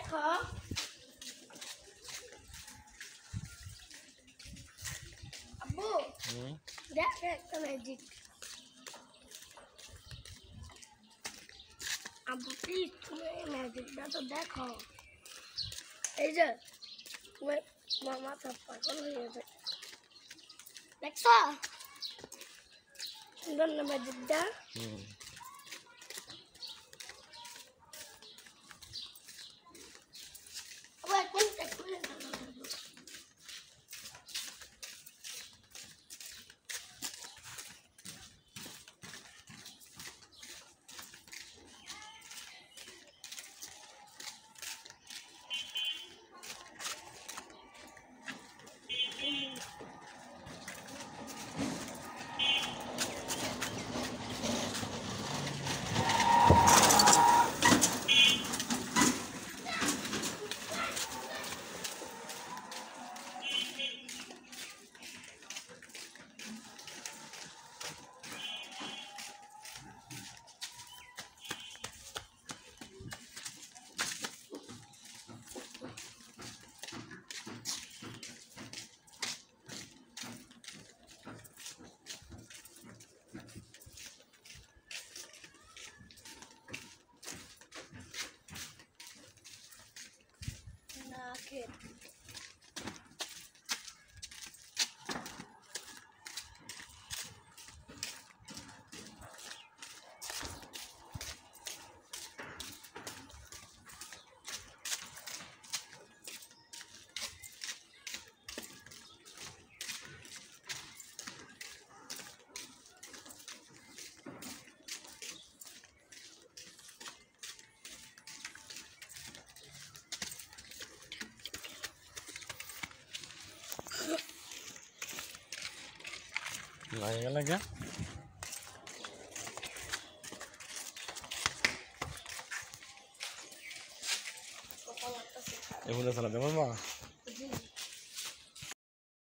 দেখো আব্বু দেখ একটা ম্যাজিক আব্বু প্লিজ তুমি ম্যাজিকটা তো দেখো এই যে তোমার মাথা পাগল হয়ে যাবে দেখছো সুন্দর না ম্যাজিকটা kid. Lagi lagi. Ibu udah salah, mama.